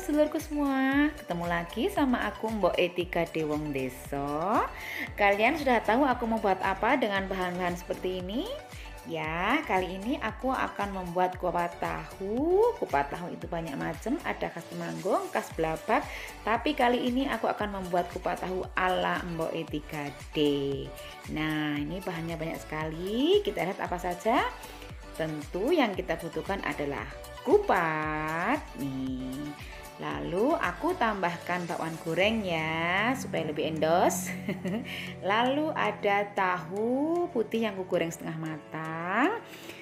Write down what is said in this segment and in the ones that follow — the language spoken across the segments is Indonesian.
sedulurku semua, ketemu lagi sama aku Mbok Etika Dewong Deso. Kalian sudah tahu aku mau buat apa dengan bahan-bahan seperti ini? Ya, kali ini aku akan membuat kupat tahu. Kupat tahu itu banyak macam, ada khas Temanggung, khas Blabak. Tapi kali ini aku akan membuat kupat tahu ala Mbok Etika D. Nah, ini bahannya banyak sekali. Kita lihat apa saja. Tentu yang kita butuhkan adalah kupat nih. Lalu aku tambahkan bakwan goreng ya supaya lebih endos. Lalu ada tahu putih yang aku goreng setengah matang.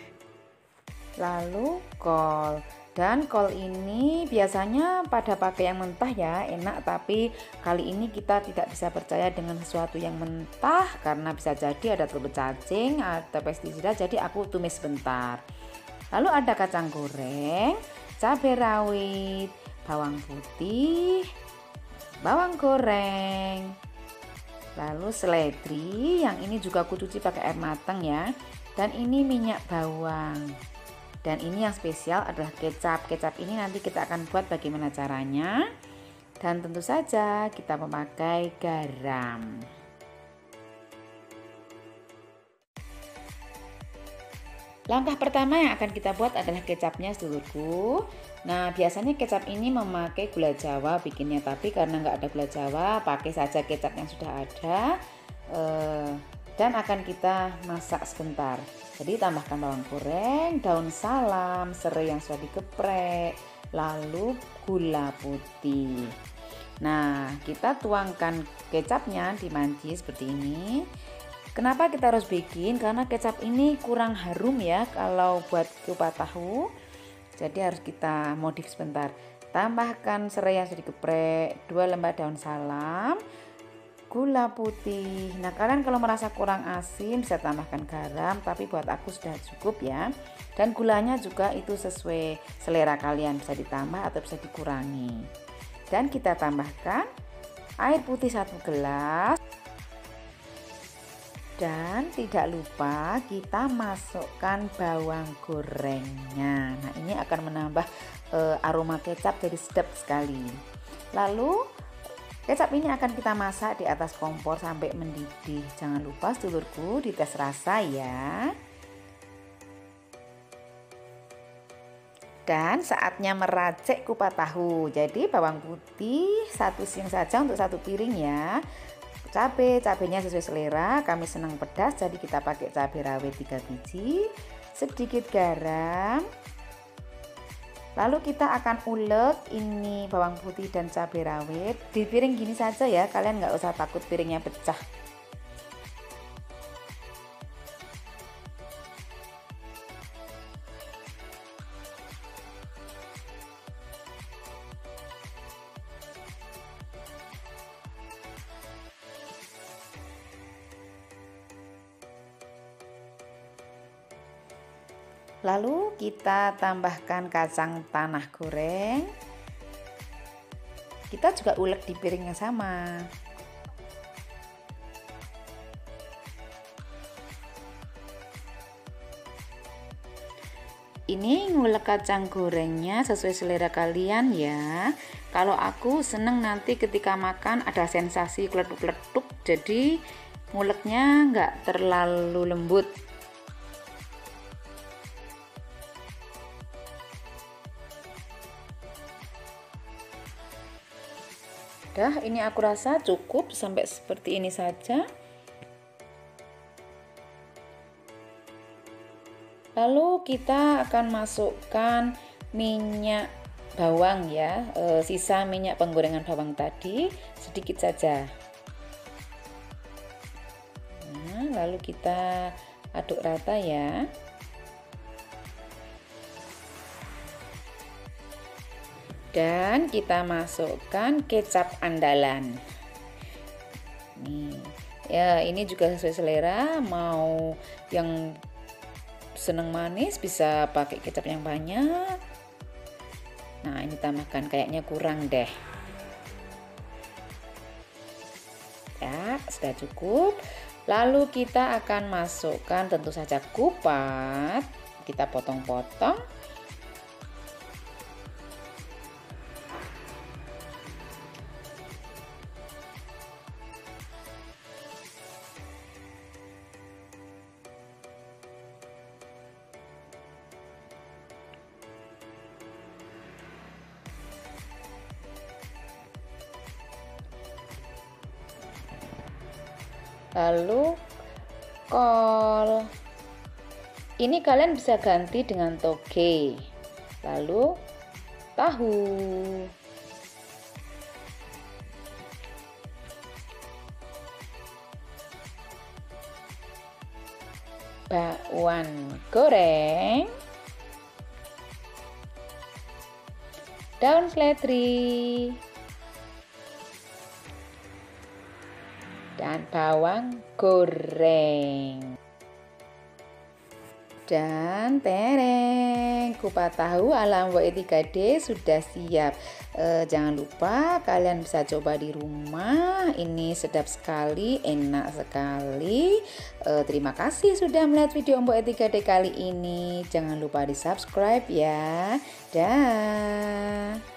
Lalu kol. Dan kol ini biasanya pada pakai yang mentah ya, enak, tapi kali ini kita tidak bisa percaya dengan sesuatu yang mentah karena bisa jadi ada telur cacing atau pestisida, jadi aku tumis sebentar. Lalu ada kacang goreng, cabai rawit, bawang putih, bawang goreng, lalu seledri yang ini juga aku cuci pakai air matang ya, dan ini minyak bawang. Dan ini yang spesial adalah kecap. Kecap ini nanti kita akan buat bagaimana caranya. Dan tentu saja kita memakai garam. Langkah pertama yang akan kita buat adalah kecapnya, sedulurku. Nah, biasanya kecap ini memakai gula Jawa bikinnya, tapi karena nggak ada gula Jawa, pakai saja kecap yang sudah ada. Dan akan kita masak sebentar. Jadi tambahkan bawang goreng, daun salam, serai yang sudah digeprek, lalu gula putih. Nah, kita tuangkan kecapnya di manci seperti ini. Kenapa kita harus bikin? Karena kecap ini kurang harum ya kalau buat kupat tahu. Jadi harus kita modif sebentar. Tambahkan serai yang sudah digeprek, 2 lembar daun salam, gula putih. Nah, kalian kalau merasa kurang asin bisa tambahkan garam, tapi buat aku sudah cukup ya. Dan gulanya juga itu sesuai selera kalian, bisa ditambah atau bisa dikurangi. Dan kita tambahkan air putih 1 gelas. Dan tidak lupa kita masukkan bawang gorengnya. Nah, ini akan menambah aroma kecap jadi sedap sekali. Lalu kecap ini akan kita masak di atas kompor sampai mendidih. Jangan lupa sedulurku dites rasa ya. Dan saatnya meracik kupat tahu. Jadi bawang putih 1 siung saja untuk 1 piring ya. Cabenya sesuai selera, kami senang pedas jadi kita pakai cabai rawit 3 biji, sedikit garam. Lalu kita akan ulek ini bawang putih dan cabai rawit di piring gini saja ya, kalian nggak usah takut piringnya pecah. Lalu kita tambahkan kacang tanah goreng. Kita juga ulek di piring yang sama. Ini ngulek kacang gorengnya sesuai selera kalian ya. Kalau aku seneng nanti ketika makan ada sensasi kletuk-kletuk, jadi nguleknya nggak terlalu lembut. Dah, ini aku rasa cukup sampai seperti ini saja. Lalu kita akan masukkan minyak bawang ya, sisa minyak penggorengan bawang tadi sedikit saja. Nah, lalu kita aduk rata ya. Dan kita masukkan kecap andalan. Nih, ya ini juga sesuai selera. Mau yang seneng manis bisa pakai kecap yang banyak. Nah, ini tambahkan, kayaknya kurang deh. Ya, sudah cukup. Lalu kita akan masukkan tentu saja kupat. Kita potong-potong. lalu kol. Ini kalian bisa ganti dengan toge, lalu tahu, bakwan goreng, daun seledri, dan bawang goreng. Dan tereng, kupat tahu ala Mbok 3D sudah siap. Jangan lupa kalian bisa coba di rumah. Ini sedap sekali, enak sekali. Terima kasih sudah melihat video Mbok 3D kali ini. Jangan lupa di subscribe ya. Dah.